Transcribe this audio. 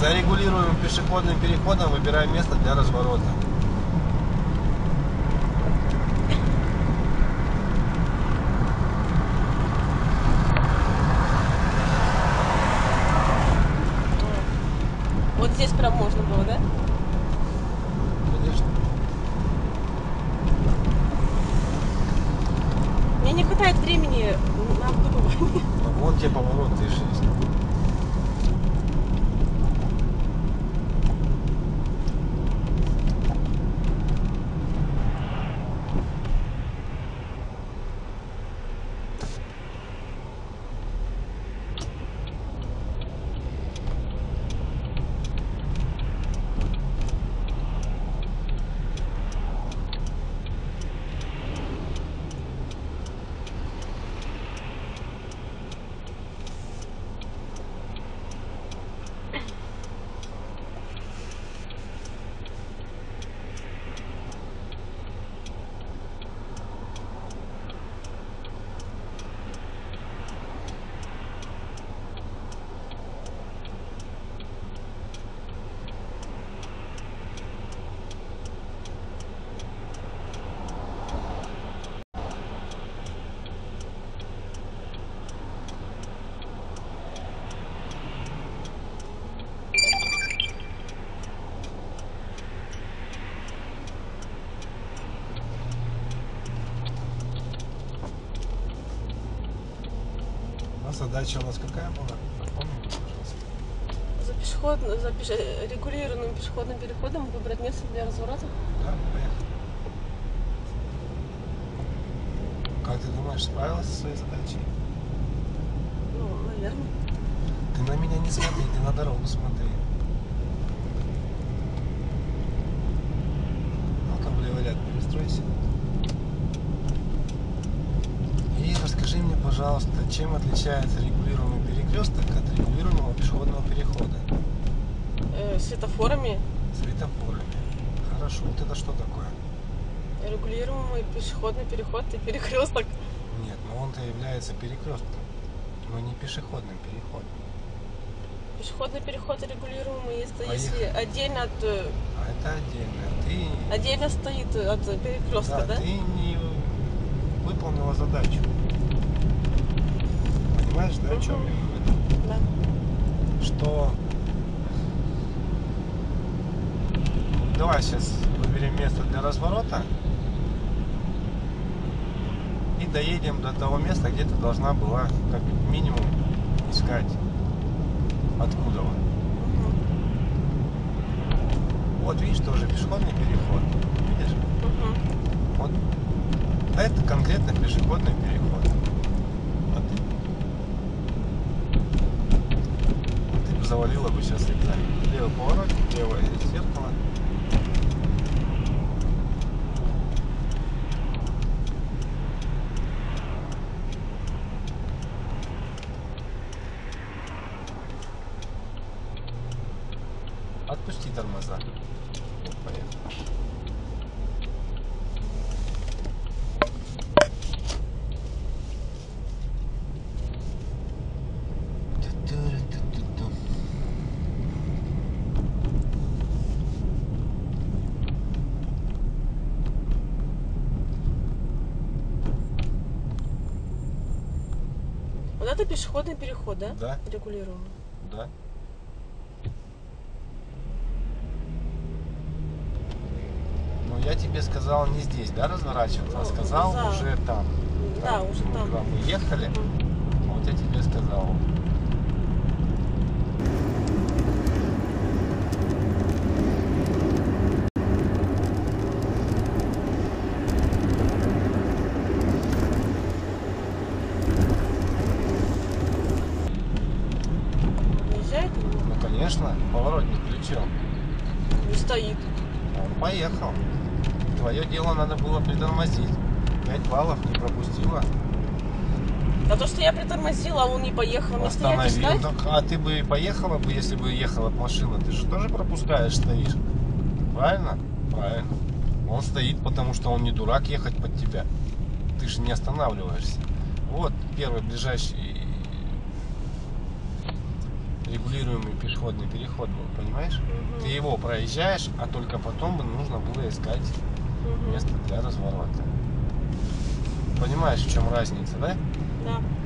За регулируемым пешеходным переходом выбираем место для разворота. Вот здесь прям можно было, да? Конечно. Мне не хватает времени на обдумывание. Вон тебе поворот, ты 6. Задача у нас какая была? Напомни, пожалуйста. За регулируемым пешеходным переходом выбрать место для разворота. Да, поехали. Как ты думаешь, справилась со своей задачей? Ну, наверное. Ты на меня не смотри, ты на дорогу смотри. Ну-ка, в левый ряд перестройся. И расскажи мне, пожалуйста, чем отличается регулируемый перекресток от регулируемого пешеходного перехода? Светофорами. Светофорами. Хорошо, вот это что такое? Регулируемый пешеходный переход и перекресток. Нет, но он-то является перекрестком, но не пешеходным переходом. Пешеходный переход регулируемый, если отдельно от... А это отдельно. Отдельно стоит от перекрестка, да? Ты не выполнила задачу. Понимаешь, да, о чем я говорю? Да. Что... Давай сейчас выберем место для разворота и доедем до того места, где ты должна была как минимум искать. Откуда он. Вот видишь, тоже пешеходный переход. Видишь? Вот это конкретно пешеходный переход. Ты бы завалила бы сейчас экзамен. Левый поворот, левое зеркало. Отпусти тормоза. Вот, поехали. Вот это пешеходный переход, да? Да. Регулируемый. Да. Ну, я тебе сказал не здесь, да, разворачиваться, а сказал уже там. Да, уже там. Когда мы ехали, вот я тебе сказал. Выезжает? Ну, конечно, поворотник включил. Не стоит. Он поехал. Твое дело надо было притормозить. 5 баллов не пропустила. А то, что я притормозила, а он не поехал, мне стоять и ждать? А ты бы поехала бы, если бы ехала машина? Ты же тоже пропускаешь, стоишь. Правильно? Правильно. Он стоит, потому что он не дурак ехать под тебя. Ты же не останавливаешься. Вот первый ближайший регулируемый пешеходный переход был, понимаешь? Ты его проезжаешь, а только потом нужно было искать место для разворота. Понимаешь, в чем разница, да? Да.